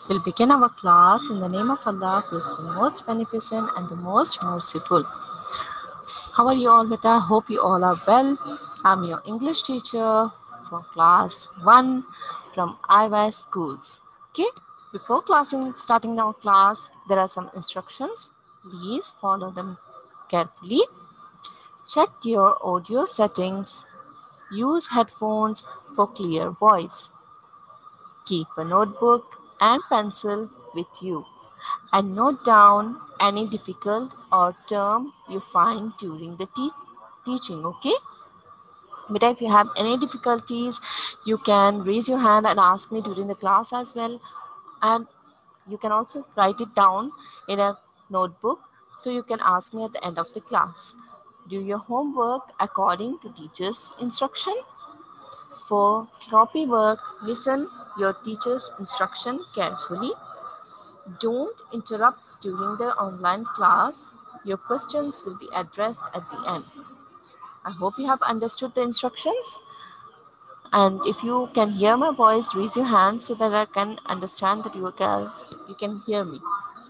We'll begin our class in the name of Allah, who is the most beneficent and the most merciful. How are you all, beta? Hope you all are well. I'm your English teacher from class 1 from IY schools. Okay, before starting our class, there are some instructions. Please follow them carefully. Check your audio settings. Use headphones for clear voice. Keep a notebook and pencil with you and note down any difficult or term you find during the teaching. Okay, but if you have any difficulties, you can raise your hand and ask me during the class as well, and you can also write it down in a notebook so you can ask me at the end of the class. Do your homework according to teacher's instruction. For copy work, listen your teacher's instruction carefully. Don't interrupt during the online class. Your questions will be addressed at the end. I hope you have understood the instructions. And if you can hear my voice, raise your hand so that I can understand that you can hear me.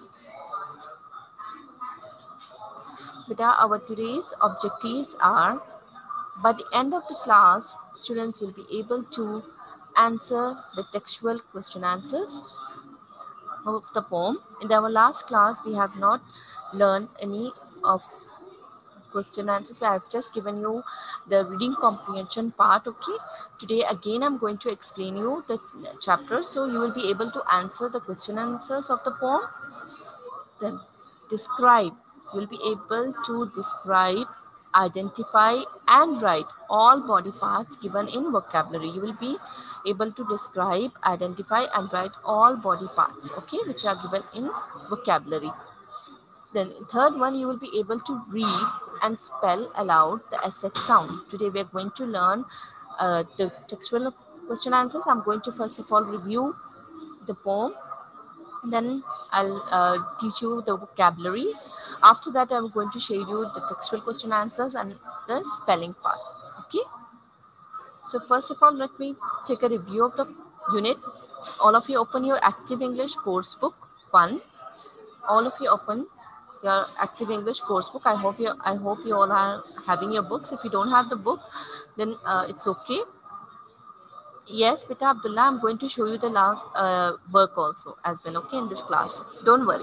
Beta, our today's objectives are, by the end of the class, students will be able to answer the textual question answers of the poem. In our last class, we have not learned any of question answers. So I have just given you the reading comprehension part. Okay, today again I'm going to explain you the chapter, so you will be able to answer the question answers of the poem. Then describe, you will be able to describe, identify and write all body parts given in vocabulary. You will be able to describe, identify and write all body parts, okay, which are given in vocabulary. Then third one, you will be able to read and spell aloud the SH sound. Today we are going to learn the textual question answers. I'm going to first of all review the poem. Then I'll teach you the vocabulary. After that, I'm going to share you the textual question answers and the spelling part. Okay. So first of all, let me take a review of the unit. All of you open your Active English course book 1. All of you open your Active English course book. I hope you all are having your books. If you don't have the book, then it's okay. Yes, Beta Abdullah, I'm going to show you the last work also as well, okay, in this class. Don't worry.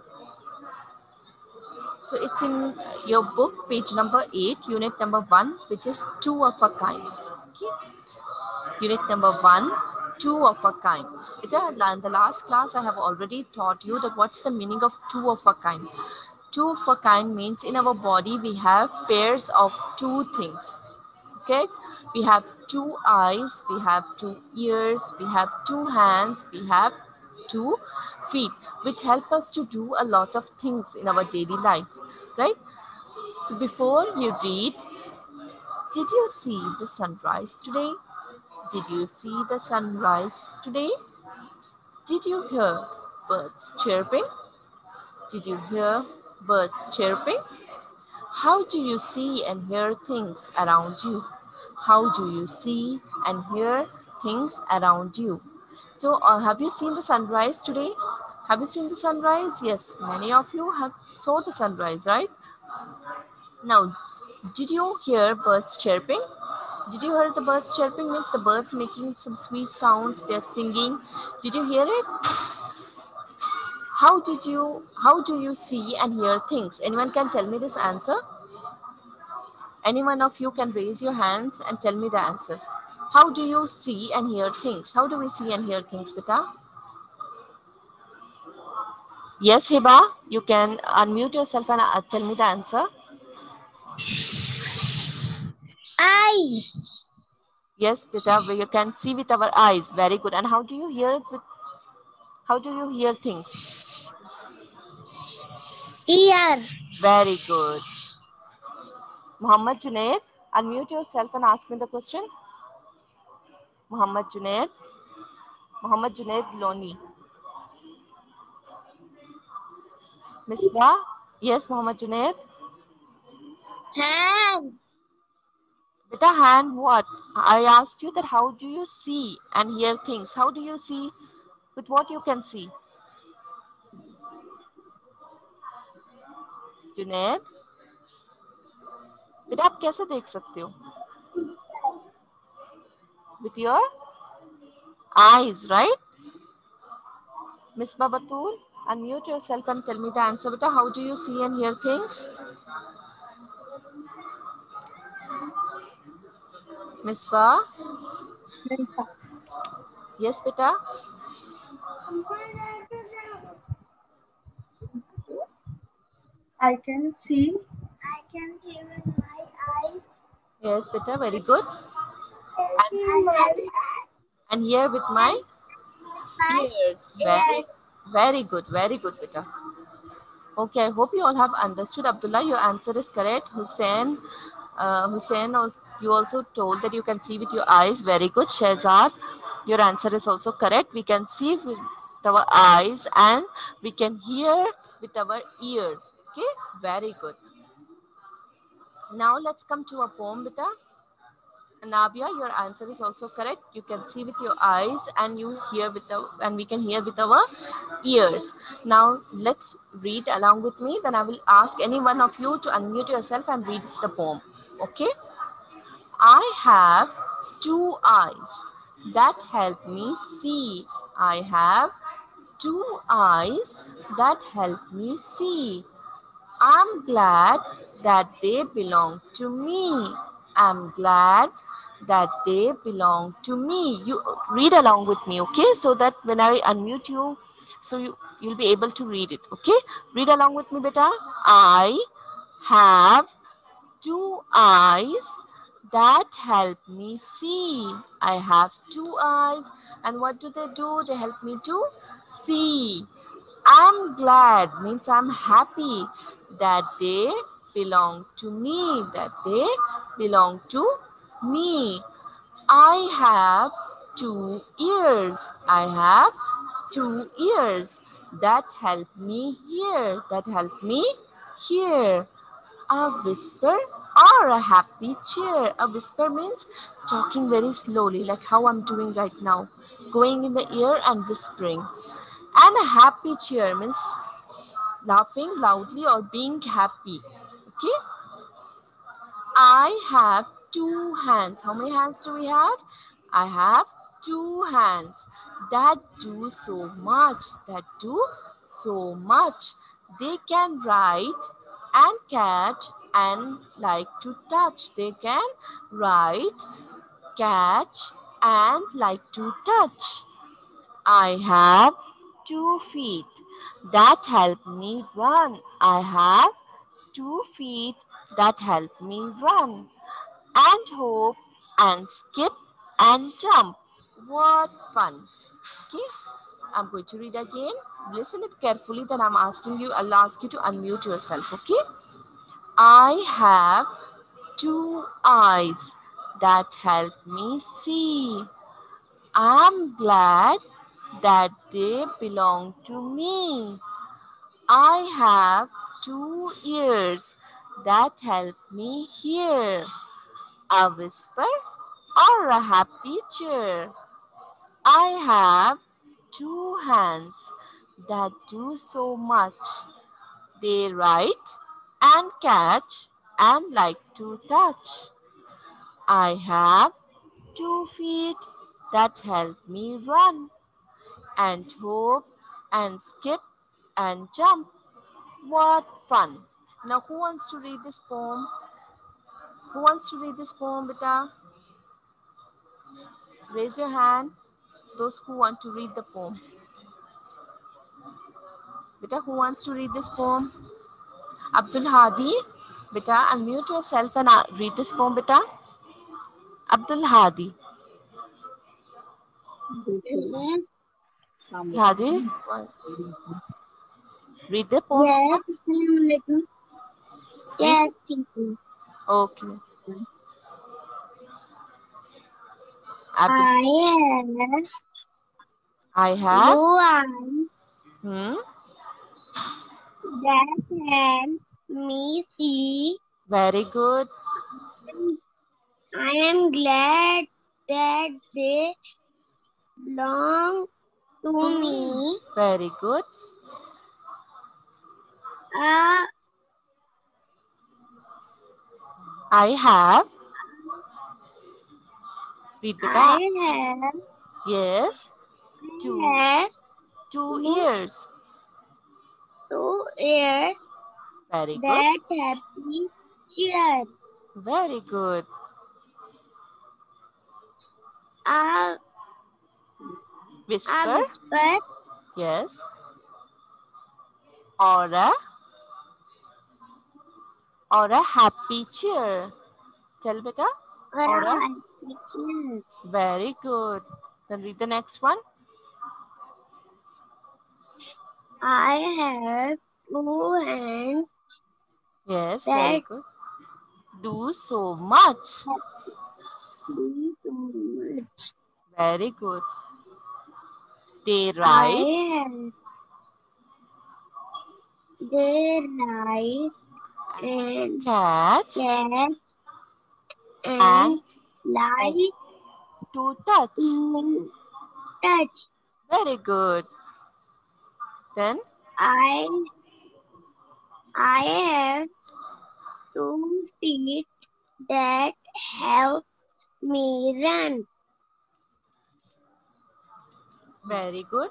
So it's in your book, page number 8, unit number 1, which is two of a kind. Okay. Unit number 1, two of a kind. In the last class, I have already taught you that what's the meaning of two of a kind. Two of a kind means in our body we have pairs of two things. Okay, we have two eyes, we have two ears, we have two hands, we have two feet, which help us to do a lot of things in our daily life, right? So before you read, did you see the sunrise today? Did you see the sunrise today? Did you hear birds chirping? Did you hear birds chirping? How do you see and hear things around you? How do you see and hear things around you? So, have you seen the sunrise today? Have you seen the sunrise? Yes, many of you have saw the sunrise, right? Now, did you hear birds chirping? Did you hear the birds chirping? Means the birds making some sweet sounds. They're singing. Did you hear it? How do you see and hear things? Anyone can tell me this answer? Any one of you can raise your hands and tell me the answer. How do you see and hear things? How do we see and hear things, Beta? Yes, Hiba, you can unmute yourself and tell me the answer. I. Yes, Beta, you can see with our eyes. Very good. And how do you hear it how do you hear things? Ear. Very good. Muhammad Junaid, unmute yourself and ask me the question. Muhammad Junaid. Muhammad Junaid Loni. Misbah? Yes, Muhammad Junaid. Hand. Beta, hand what? I asked you that how do you see and hear things? How do you see with what you can see? Junaid, बेटा आप कैसे देख सकते हो? With your eyes, right? Miss Babatul, unmute yourself and tell me the answer. Beta, how do you see and hear things? Miss Ba? Yes, beta. I can see. with my eyes. Yes, beta. Very good. And hear with my ears. Very good. Very good, beta. Okay, I hope you all have understood. Abdullah, your answer is correct. Hussein, you also told that you can see with your eyes. Very good. Shehzad, your answer is also correct. We can see with our eyes and we can hear with our ears. Okay, very good. Now let's come to a poem, beta. Nabia, your answer is also correct. You can see with your eyes and you hear with and we can hear with our ears. Now let's read along with me. Then I will ask any one of you to unmute yourself and read the poem. Okay? I have two eyes that help me see. I have two eyes that help me see. I'm glad that they belong to me. I'm glad that they belong to me. You read along with me, okay? So that when I unmute you, so you'll be able to read it, okay? Read along with me, beta. I have two eyes that help me see. I have two eyes, and what do? They help me to see. I'm glad means I'm happy that they belong to me, that they belong to me. I have two ears. I have two ears that help me hear, that help me hear. A whisper or a happy cheer. A whisper means talking very slowly, like how I'm doing right now, going in the ear and whispering. And a happy cheer means laughing loudly or being happy. Okay. I have two hands. How many hands do we have? I have two hands that do so much. That do so much. They can write and catch and like to touch. They can write, catch, and like to touch. I have two feet that help me run. I have two feet that help me run and hop and skip and jump. What fun! Okay, I'm going to read again. Listen it carefully. Then I'll ask you to unmute yourself. Okay. I have two eyes that help me see. I'm glad that they belong to me. I have two ears that help me hear. A whisper or a happy cheer. I have two hands that do so much. They write and catch and like to touch. I have two feet that help me run and hop and skip and jump. What fun! Now, who wants to read this poem? Who wants to read this poem, beta? Raise your hand. Those who want to read the poem. Beta, who wants to read this poem? Abdul Hadi. Beta, unmute yourself and read this poem, beta. Abdul Hadi. Yes. Hadi, read the poem. Yes. Assalamualaikum. Read. Yes, teacher. Okay. I have. blue eyes Hmm. that help me see. Very good. I am glad that they belong to To me, Very good. uh, I have. Read beta. I have Yes. Two had two two ears. 2 years Very good. that happy cheer. Very good. A, a Whisper. whisper Yes. Or a happy cheer. Tell beta. or Or a a. happy cheer. Very good. Then read the next one. I have 2 hands Yes. Very that good. Do so much. happy so much. Very good. They I write have they ride and catch catch and and like to touch. to touch. Very good. Then I I have 2 feet that help me run, very good.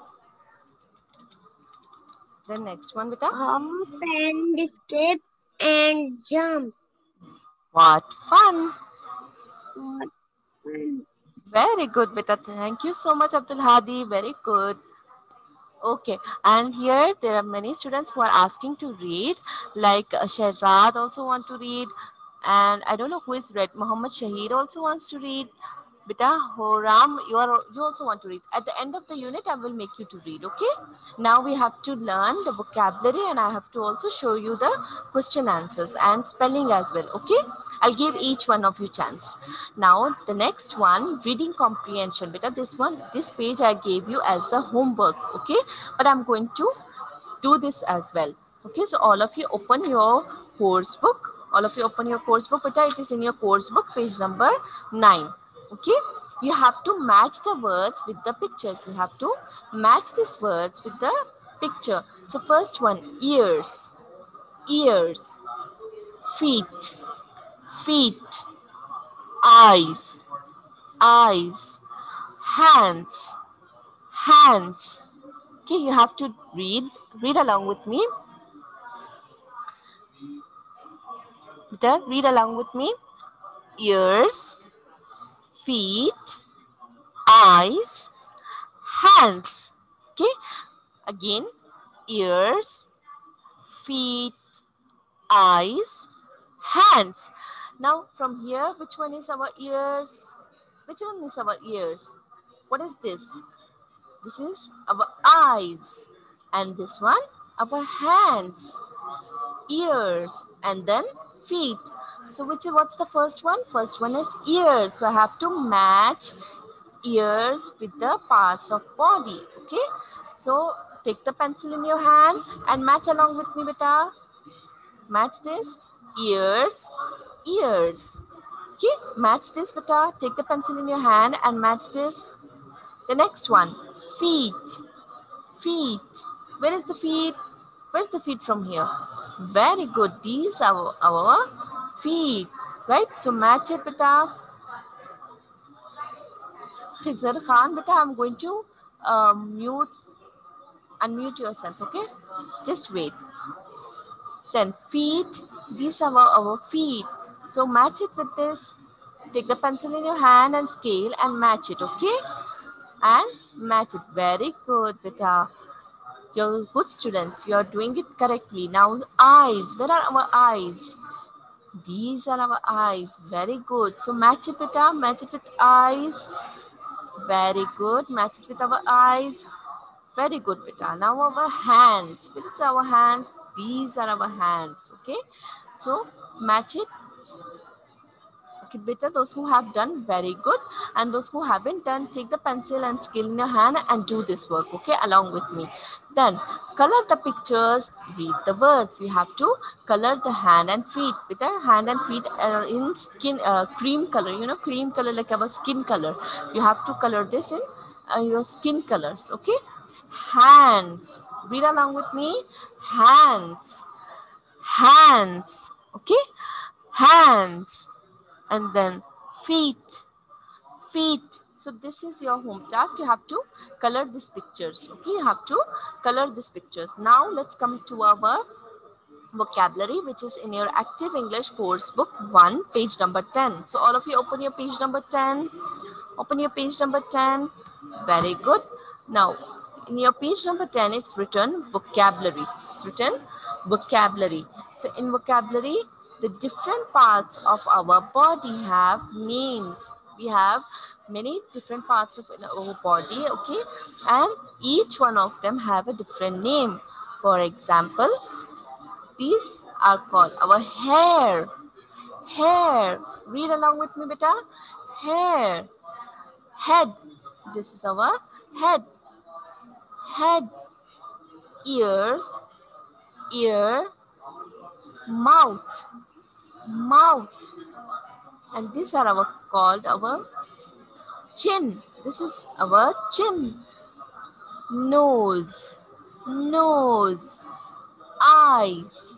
Then next one beta. hop and skip and jump. What fun. What fun. Very good beta. Thank you so much Abdul Hadi. Very good. Okay, and here there are many students who are asking to read, like Shehzad also want to read, and I don't know who is read. Muhammad Shahir also wants to read. Beta Horam, you also want to read. At the end of the unit, I will make you to read. Okay. Now we have to learn the vocabulary, and I have to also show you the question answers and spelling as well. Okay. I'll give each one of you chance. Now the next one, reading comprehension. Beta, this page I gave you as the homework. Okay, but I'm going to do this as well. Okay, so all of you open your course book. All of you open your course book. Beta, it is in your course book, page number 9. Okay, you have to match the words with the pictures. You have to match these words with the picture. So first one, ears, ears, feet, feet, eyes, eyes, hands, hands. Okay, you have to read along with me. Peter, read along with me. Ears, feet, eyes, hands. Okay, again, ears, feet, eyes, hands. Now from here, which one is our ears? Which one is our ears? What is this? This is our eyes. And this one, our hands, ears, and then feet. So what's the first one? First one is ears. So I have to match ears with the parts of body. Okay. So take the pencil in your hand and match along with me, beta. Match this. Ears, ears. Okay. Match this, beta. Take the pencil in your hand and match this. The next one, feet, feet. Where is the feet? Where's the feet from here? Very good. These are our feet, right? So match it, beta. Khizar Khan, beta, I'm going to unmute yourself, okay? Just wait. Then feet. These are our feet. So match it with this. Take the pencil in your hand and scale and match it, okay? And match it. Very good, beta. You're good students. You're doing it correctly. Now, eyes. Where are our eyes? These are our eyes. Very good. So, match it with match it with eyes. Very good. Match it with our eyes. Very good, beta. Now, our hands. What is our hands? These are our hands. Okay. So, match it. Okay, beta, those who have done, very good. And those who haven't done, take the pencil and scale in your hand and do this work, okay, along with me. Then, color the pictures, read the words. You have to color the hand and feet. Beta, hand and feet in skin, cream color, cream color like our skin color. You have to color this in your skin colors, okay. Hands. Read along with me. Hands. Hands. Okay? Hands. And then feet. Feet. So this is your home task. You have to color these pictures. Okay? You have to color these pictures. Now let's come to our vocabulary, which is in your active English course book 1, page number 10. So all of you open your page number 10. Open your page number 10. Very good. Now, in your page number 10, it's written vocabulary. It's written vocabulary. So in vocabulary, the different parts of our body have names. We have many different parts of our body, okay? And each one of them have a different name. For example, these are called our hair. Hair. Read along with me, beta. Hair. Head. This is our head. Head. Ears. Ear. Mouth. Mouth. And these are our called our chin. This is our chin. Nose. Nose. Eyes.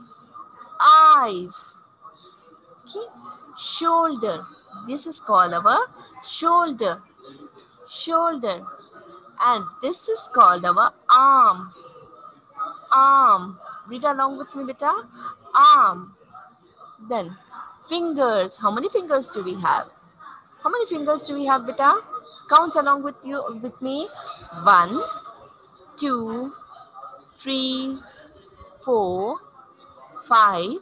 Eyes. Okay. Shoulder. This is called our shoulder. Shoulder. And this is called our arm. Arm. Read along with me, beta. Arm. Then fingers. How many fingers do we have? How many fingers do we have, beta? Count along with me. 1, 2, 3, 4, 5,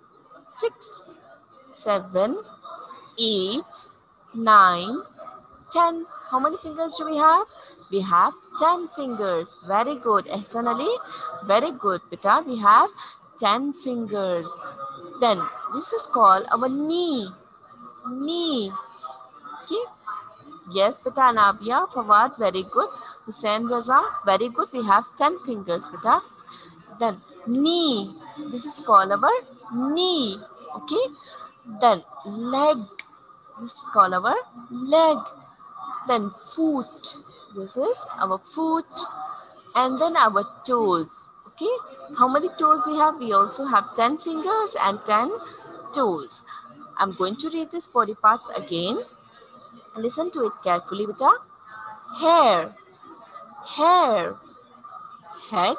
6, 7, 8, 9, 10. How many fingers do we have? We have 10 fingers. Very good. Ehsan Ali. Very good, beta. We have 10 fingers. Then this is called our knee. Knee. Okay. Yes, beta. Anabia, Fawad. Very good. Hussein Raza. Very good. We have 10 fingers, beta. Then knee. This is called our knee. Okay. Then leg. This is called our leg. Then foot. This is our foot. And then our toes. Okay. How many toes we have? We also have 10 fingers and 10 toes. I'm going to read these body parts again. Listen to it carefully, beta. Hair. Hair. Head.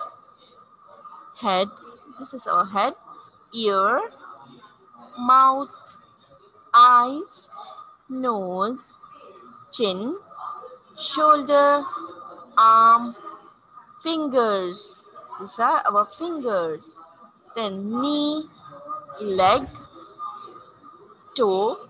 Head. This is our head. Ear. Mouth. Eyes. Nose. Chin. Shoulder. Arm. Fingers. These are our fingers. Then knee, leg, toe,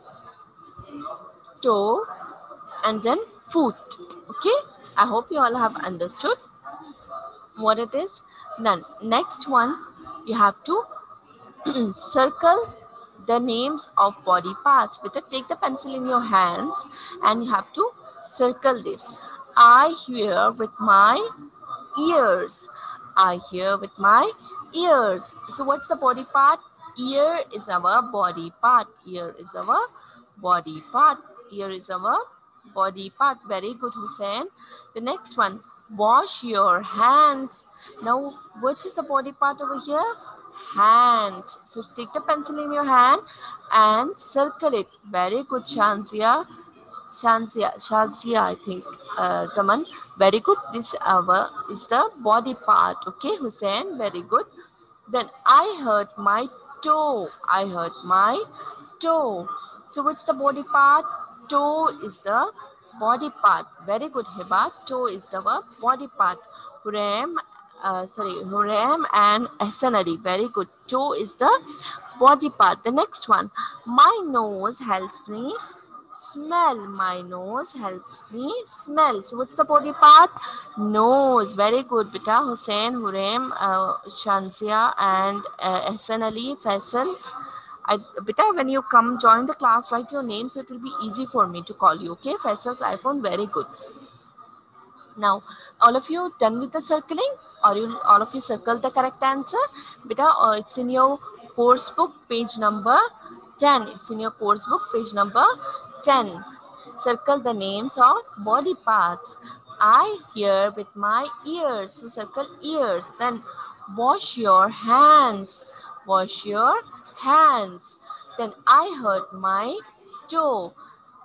and then foot. Okay. I hope you all have understood what it is. Then next one, you have to circle the names of body parts. Better take the pencil in your hands and you have to circle this. I hear with my ears. I hear with my ears. So what's the body part? Ear is our body part. Ear is our body part. Ear is our body part. Very good, Hussein. The next one, wash your hands. Now, what is the body part over here? Hands. So take the pencil in your hand and circle it. Very good, Shazia, I think, Zaman. Very good. This is the body part. Okay, Hussein. Very good. Then I hurt my toe. I hurt my toe. So what's the body part? Toe is the body part. Very good, Hiba. Toe is the body part. Hurem and Ahsanari. Very good. Toe is the body part. The next one. My nose helps me smell. My nose helps me smell. So what's the body part? Nose. Very good, beta. Hussein, Hurem, Shanzia, and Ehsan Ali, Faisals. Beta, when you come join the class, write your name so it will be easy for me to call you. Okay, Faisal's iPhone. Very good. Now, all of you done with the circling? Or all of you circle the correct answer? Beta, it's in your course book, page number 10. It's in your course book, page number 10. Circle the names of body parts. I hear with my ears. So circle ears. Then wash your hands. Wash your hands. Then I hurt my toe.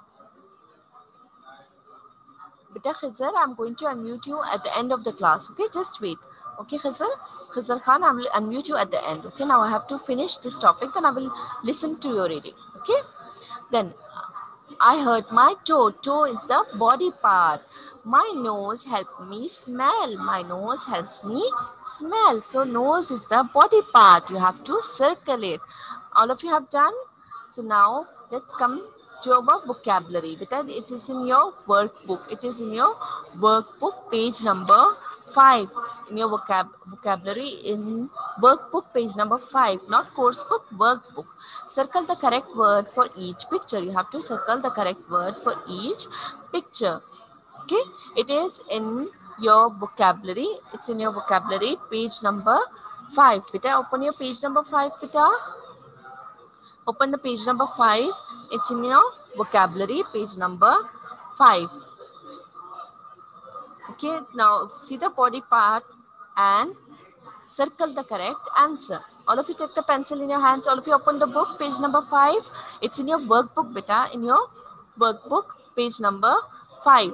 Beta Khizar, I'm going to unmute you at the end of the class. Okay, just wait. Okay, Khizar? Khizar Khan, I will unmute you at the end. Okay, now I have to finish this topic, then I will listen to your reading. Okay, then I hurt my toe. Toe is the body part. My nose helps me smell. My nose helps me smell. So nose is the body part. You have to circle it. All of you have done? So now let's come to our vocabulary. Because it is in your workbook. It is in your workbook page number 5. In your vocabulary in workbook page number 5. Not course book, workbook. Circle the correct word for each picture. You have to circle the correct word for each picture. Okay, it is in your vocabulary. It's in your vocabulary page number 5. Beta, open your page number 5, beta. Open the page number 5. It's in your vocabulary page number 5. Okay, now see the body part and circle the correct answer. All of you take the pencil in your hands. All of you open the book, page number 5. It's in your workbook, beta. In your workbook, page number 5.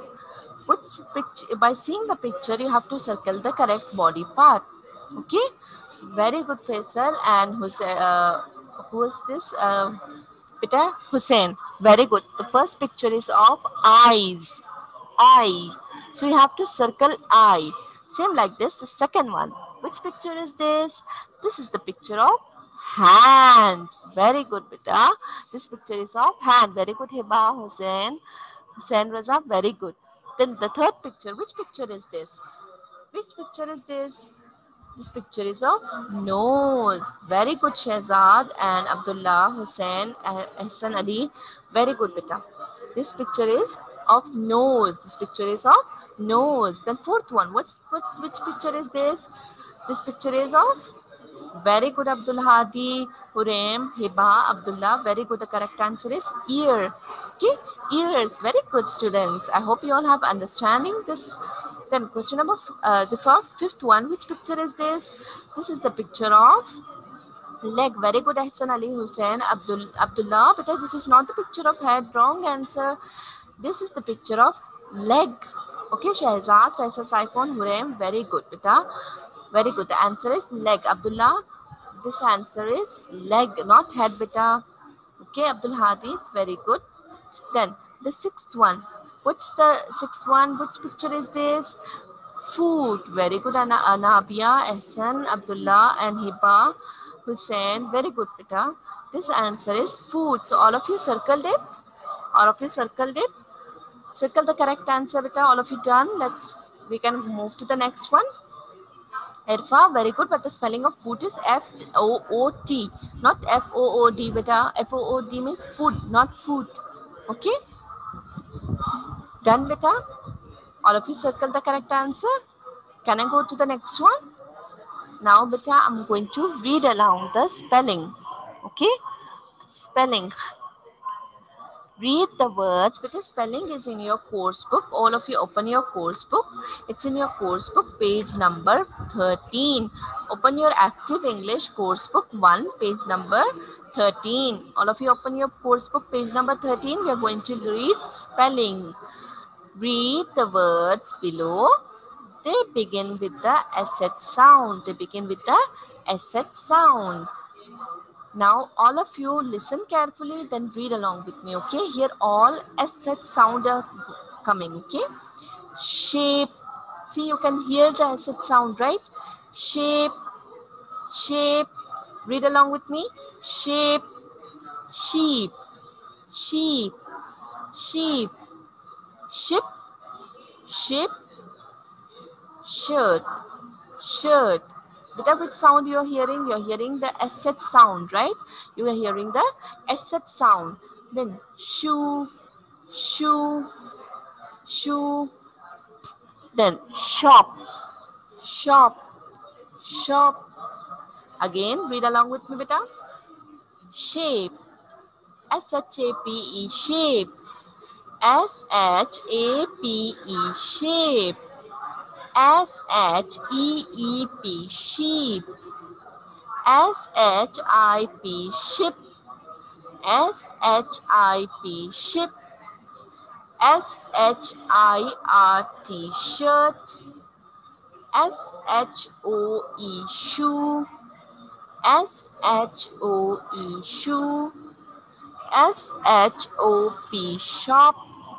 By seeing the picture, you have to circle the correct body part. Okay? Very good, Faisal. And who is this? Beta Hussein. Very good. The first picture is of eyes. Eye. So you have to circle eye. Same like this, the second one. Which picture is this? This is the picture of hand. Very good, beta. This picture is of hand. Very good, Hiba, Hussein. Hussein Raza, very good. Then the third picture. Which picture is this? Which picture is this? This picture is of nose. Very good, Shehzad and Abdullah, Hussein, Hassan Ali. Very good, beta. This picture is of nose. This picture is of nose. Then fourth one. Which picture is this? This picture is of very good, Abdul Hadi, Hurem, Hiba, Abdullah. Very good. The correct answer is ear. Okay, ears. Very good, students. I hope you all have understanding this. Then question number the fifth one. Which picture is this? This is the picture of leg. Very good, Hassan Ali, Hussein, Abdullah. But this is not the picture of head. Wrong answer. This is the picture of leg. Okay, Shahzad, Faisal, Saifon, Hurem. Very good, beta. Very good. The answer is leg. Abdullah, this answer is leg, not head, beta. Okay, Abdul Hadi, it's very good. Then the sixth one. What's the sixth one? Which picture is this? Food. Very good, Anabia, Ehsan, Abdullah, and Hiba, Hussein. Very good, beta. This answer is food. So all of you circled it. All of you circled it. Circle the correct answer, beta. All of you done. We can move to the next one. Irfa, very good, but the spelling of food is F-O-O-T, not F-O-O-D, beta. F-O-O-D means food, not food. Okay? Done, beta? All of you circle the correct answer. Can I go to the next one? Now, beta, I'm going to read aloud the spelling. Okay? Spelling. Read the words, but the spelling is in your course book. All of you open your course book. It's in your course book, page number 13. Open your active English course book 1, page number 13. All of you open your course book, page number 13. We are going to read spelling. Read the words below. They begin with the SH sound. They begin with the SH sound. Now, all of you listen carefully, then read along with me, okay? Here all SH sound are coming, okay? Shape. See, you can hear the SH sound, right? Shape, shape. Read along with me. Shape, sheep, sheep, sheep, ship, ship, shirt, shirt. Beta, which sound you are hearing? You are hearing the SH sound, right? You are hearing the SH sound. Then shoe, shoe, shoe. Then shop, shop, shop. Again, read along with me, beta. Shape, S-H-A-P-E, shape. S-H-A-P-E, shape. S-H-E-E-P, sheep. S-H-I-P, ship. S-H-I-P, ship. S-H-I-R-T, shirt. S-H-O-E, shoe. S-H-O-E, shoe. S-H-O-P, shop.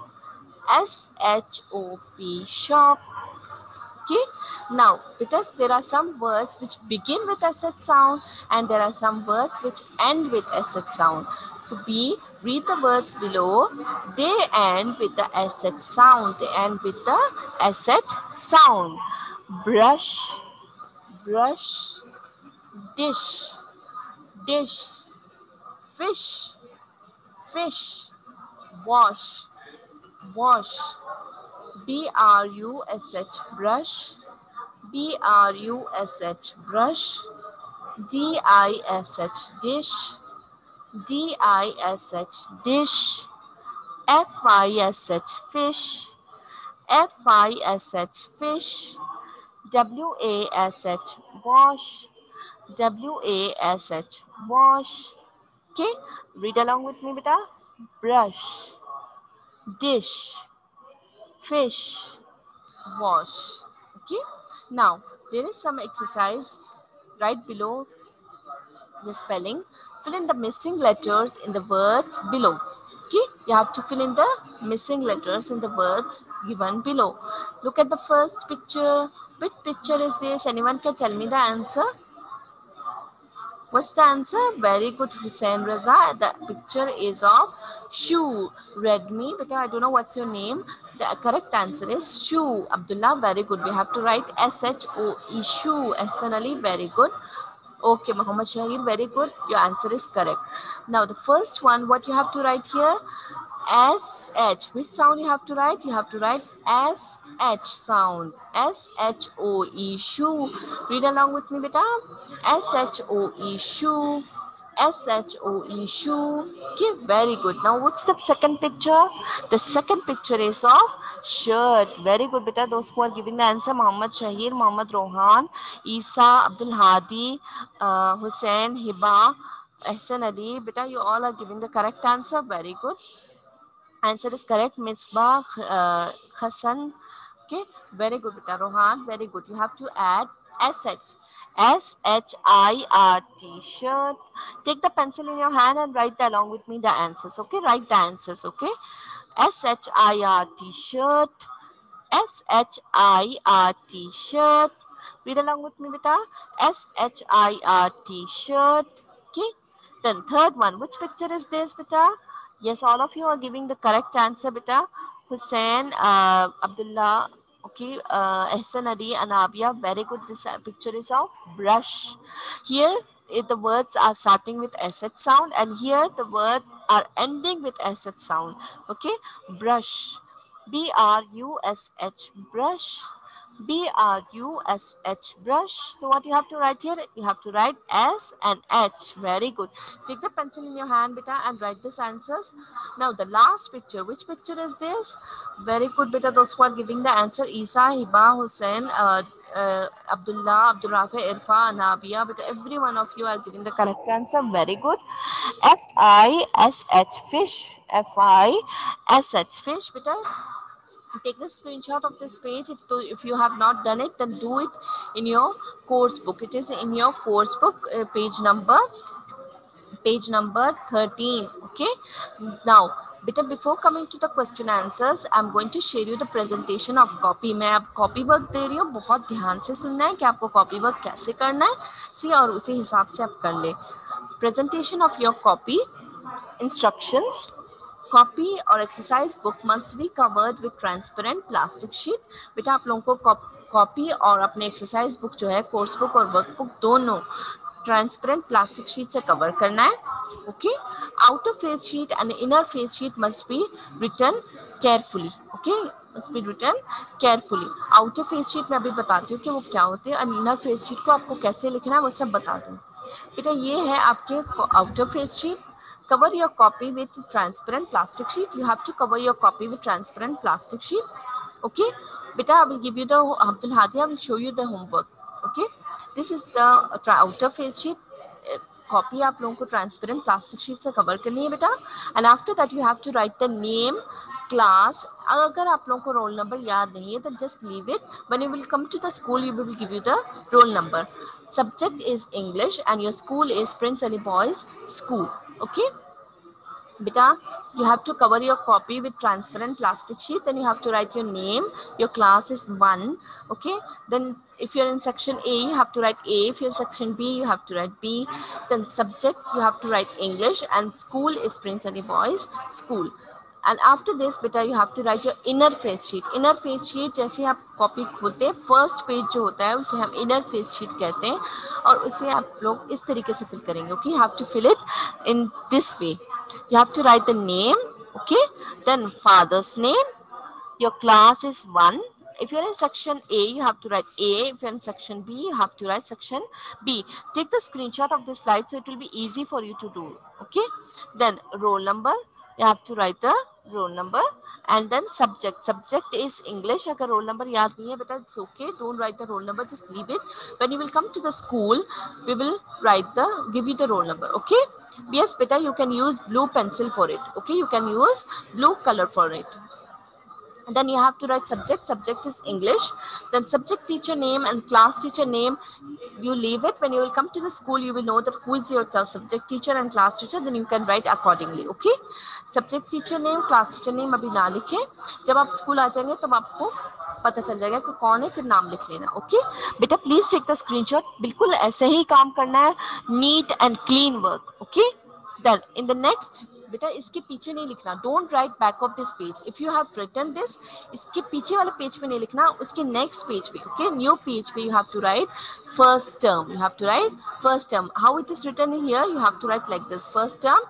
S-H-O-P, shop. Okay. Now, because there are some words which begin with SH sound and there are some words which end with SH sound. So, B, read the words below. They end with the SH sound. They end with the SH sound. Brush, brush, dish, dish, fish, fish, wash, wash. B-R-U-S-H, brush. B-R-U-S-H, brush. D-I-S-H, dish. D-I-S-H, dish. F-I-S-H, fish. F-I-S-H, fish. W-A-S-H, wash. W-A-S-H, wash. Okay, read along with me, beta. Brush, dish, fish, wash. Okay, now there is some exercise right below the spelling. Fill in the missing letters in the words below. Okay, you have to fill in the missing letters in the words given below. Look at the first picture. Which picture is this? Anyone can tell me the answer? What's the answer? Very good, Hussein Raza. The picture is of shoe. Read me because I don't know what's your name. The correct answer is shoe. Abdullah, very good. We have to write S-H-O-E, shoe. Ehsan Ali, very good. Okay, Muhammad Shahir, very good. Your answer is correct. Now, the first one, what you have to write here? S-H. Which sound you have to write? You have to write S-H sound. S-H-O-E, shoe. Read along with me, beta. S-H-O-E, shoe. S-H-O-E, shoe. Okay, very good. Now, what's the second picture? The second picture is of shirt. Very good, beta. Those who are giving the answer, Muhammad Shahir, Muhammad Rohan, Isa, Abdul Hadi, Hussein, Hiba, Ehsan Ali. Beta, you all are giving the correct answer. Very good. Answer is correct. Misbah Hassan. Okay, very good, beta. Rohan, very good. You have to add SH. SHIRT, shirt. Take the pencil in your hand and write along with me the answers. Okay, write the answers. Okay, SHIRT, shirt. SHIRT, shirt. Read along with me, beta. SHIRT, shirt. Okay. Then third one. Which picture is this, beta? Yes, all of you are giving the correct answer, beta. Hussein, Abdullah, okay, Ehsan Ali, Anabia. Very good. This picture is of brush. Here, the words are starting with SH sound, and here the words are ending with SH sound. Okay, brush. B-R-U-S-H, brush. B-R-U-S-H, brush. So what you have to write here? You have to write S and H. Very good. Take the pencil in your hand, beta, and write these answers. Now the last picture. Which picture is this? Very good, beta. Those who are giving the answer: Isa, Hiba, Hussein, Abdullah, Abdul Rafi, Irfa, Anabia. But every one of you are giving the correct answer. Very good. F-I-S-H, fish. F-I-S-H, fish, beta. Take the screenshot of this page. If you have not done it, then do it in your course book. It is in your course book, page number 13. Okay, now बेटा before coming to the question answers, I'm going to share you the presentation of copy. मैं अब copy work दे रही हूँ, बहुत ध्यान से सुनना है कि आपको copy work कैसे करना है, सी और उसी हिसाब से आप कर ले. Presentation of your copy. Instructions. Copy or exercise book must be covered with transparent plastic sheet. बेटा आप लोगों को कॉपी और अपने एक्सरसाइज बुक जो है, कोर्स बुक और वर्क बुक दोनों ट्रांसपेरेंट प्लास्टिक शीट से कवर करना है. Okay, outer face sheet and inner face sheet must be written carefully. Okay, must be written carefully. Outer face sheet मैं अभी बताती हूँ कि वो क्या होती है, और इनर फेस शीट को आपको कैसे लिखना है वो सब बता दूँ. बेटा ये है आपके outer face sheet. Cover your copy with transparent plastic sheet. You have to cover your copy with transparent plastic sheet. Okay, beta, I will give you the Abdul Hadi, I will show you the homework. Okay, this is the outer face sheet. Copy आप लोगों को transparent plastic sheet से cover करनी है बेटा. And after that you have to write the name, class. अगर आप लोगों को roll number याद नहीं है, then just leave it. When you will come to the school, you will give you the roll number. Subject is English and your school is Prince Ali Boys School. Okay. Beta, you have to cover your copy with transparent plastic sheet. Then you have to write your name. Your class is 1. Okay. Then if you're in section A, you have to write A. If you're in section B, you have to write B. Then subject, you have to write English. And school is Prince Ali Boys School. And after this beta, you have to write your inner face sheet. Inner face sheet जैसे आप copy खोलते हैं, first page जो होता है उसे हम inner face sheet कहते हैं, और उसे आप लोग इस तरीके से फिल करेंगे. Okay, you have to fill it in this way. You have to write the name. Okay, then father's name. Your class is 1. If you're in section A, you have to write A. If you're in section B, you have to write section B. Take the screenshot of this slide so it will be easy for you to do. Okay, then roll number, you have to write the roll number. And then subject is English. Agar roll number yaad nahi hai beta, it's okay, don't write the roll number, just leave it. When you will come to the school, we will give you the roll number. Okay, yes beta, you can use blue pencil for it. Okay, you can use blue color for it. Then you have to write subject is English. Then subject teacher name and class teacher name, you leave it. When you will come to the school, you will know that who is your subject teacher and class teacher, then you can write accordingly. Okay, subject teacher name, class teacher name अभी ना लिखें, जब आप school आ जाएंगे तब आपको पता चल जाएगा कि कौन है, फिर नाम लिख लेना. ओके बेटा, प्लीज टेक द स्क्रीनशॉट. बिल्कुल ऐसे ही काम करना है, neat and clean work. Okay, then in the next बेटा, इसके पीछे नहीं लिखना. Don't write back of this page. If you have written this, इसके पीछे वाले पेज पे नहीं लिखना, उसके नेक्स्ट पेज पे. ओके, न्यू पेज पे you have to write first term. You have to write first term. How it is written here, you have to write like this: first term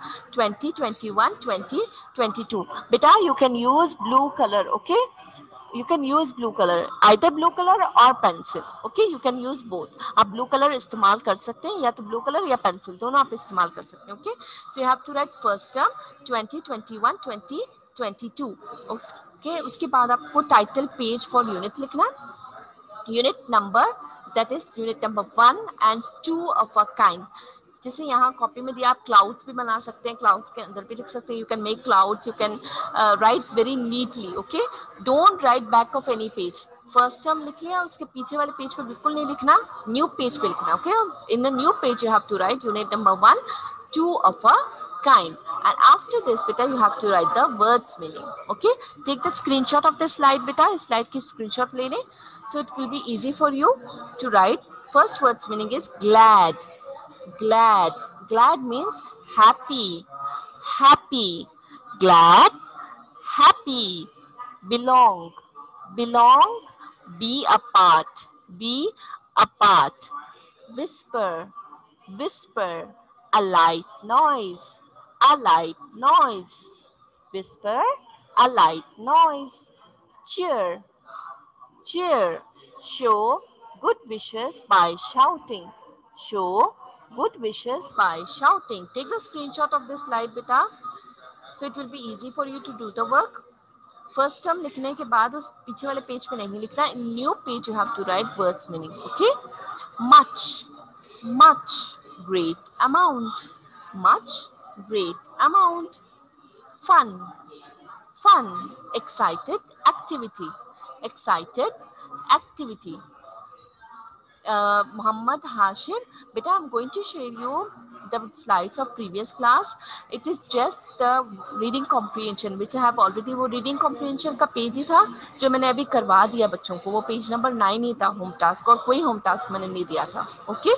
2021 2022. beta, you can use blue color. Okay, you can use blue color, either blue color or pencil. Okay, you can use both. आप blue color इस्तेमाल कर सकते हैं, या तो blue color या pencil, दोनों आप इस्तेमाल कर सकते हैं. Okay, so you have to write first term 2021 2022. Okay, उसके बाद आपको title page for unit लिखना, unit number, that is unit number 1 and 2 of a kind. जैसे यहाँ कॉपी में दिया, आप क्लाउड्स भी बना सकते हैं, क्लाउड्स के अंदर भी लिख सकते हैं. You can make clouds, you can write very neatly. Okay, don't write back of any page. First term लिख लिया, उसके पीछे वाले पेज पे बिल्कुल नहीं लिखना, न्यू पेज पे लिखना. Okay, in the new page you have to write unit number 1 2 of a kind. And after this beta, you have to write the words meaning. Okay, take the screenshot of the slide beta. इस slide की screenshot ले लें, so it will be easy for you to write. First words meaning is glad. Glad. Glad means happy. Happy. Glad. Happy. Belong. Belong. Be apart. Be apart. Whisper. Whisper. A light noise. A light noise. Whisper. A light noise. Cheer. Cheer. Show good wishes by shouting. Show good wishes by shouting. Take the screenshot of this slide beta, so it will be easy for you to do the work. First term लिखने के बाद उस पीछे वाले page पे नहीं लिखना. In new page you have to write words meaning. Okay, much, much, great amount, much, great amount. Fun, fun, excited activity, excited activity. Muhammad Hashir, beta, I'm going to share you the slides of previous class. It is just the reading comprehension which I have already. वो reading comprehension का page ही था जो मैंने अभी करवा दिया बच्चों को. वो पेज नंबर 9 ही था होम टास्क, और कोई होम टास्क मैंने नहीं दिया था. Okay,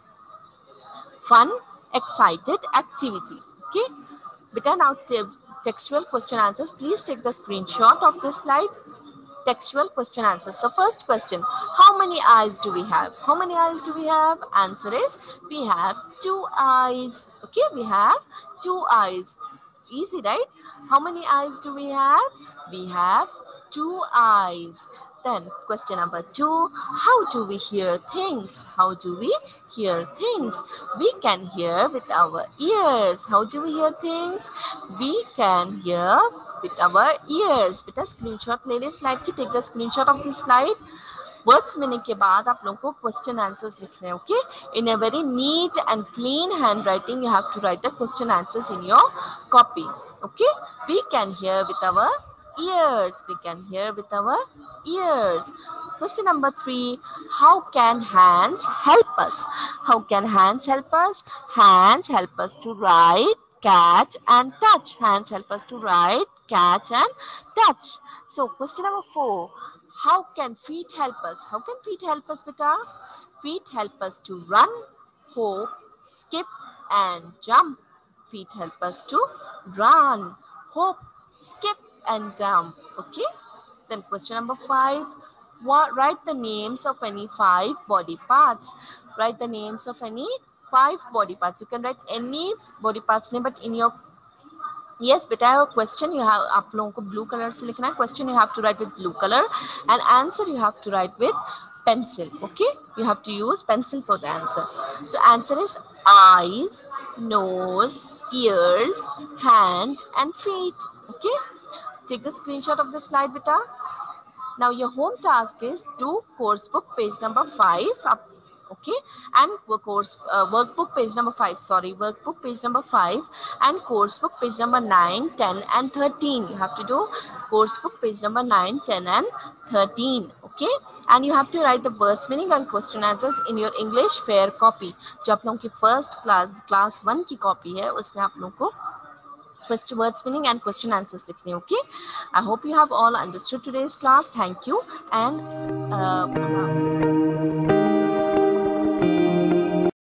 fun, excited activity. Okay, beta, now textual question answers. Please take the screenshot of this slide. Textual question answers. So first question, how many eyes do we have? How many eyes do we have? Answer is, we have 2 eyes. Okay, we have 2 eyes. Easy, right? How many eyes do we have? We have 2 eyes. Then question number 2, how do we hear things? How do we hear things? We can hear with our ears. How do we hear things? We can hear with our ears. बेटा screenshot ले ले slide की. Take the screenshot of this slide. Words मिलने के बाद आप लोगों को क्वेश्चन आंसर्स लिखने हैं. Okay, in a very neat and clean hand writing you have to write the question answers in your copy. Okay, we can hear with our ears. We can hear with our ears. Question number 3, how can hands help us? How can hands help us? Hands help us to write, catch and touch. Hands help us to write, catch and touch. So question number 4, how can feet help us? How can feet help us, beta? Feet help us to run, hop, skip and jump. Feet help us to run, hop, skip and jump. Okay, then question number 5, write the names of any 5 body parts. Write the names of any 5 body parts. You can write any body parts name, but in your yes beta question you have आप लोगों को blue color से लिखना है. Question you have to write with blue color and answer you have to write with pencil. Okay, you have to use pencil for the answer. So answer is eyes, nose, ears, hand and feet. Okay, take the screenshot of the slide beta. Now your home task is do course book page number 5 up. Okay, and workbook page number 5, sorry, workbook page number 5 and course book page number 9, 10 and 13. You have to do course book page number 9, 10 and 13. Okay, and you have to write the words meaning and question answers in your English fair copy. जो आप लोगों की first class 1 की copy है उसमें आप लोगों को question words meaning and question answers लिखने. Okay, I hope you have all understood today's class. Thank you and Allah Hafiz.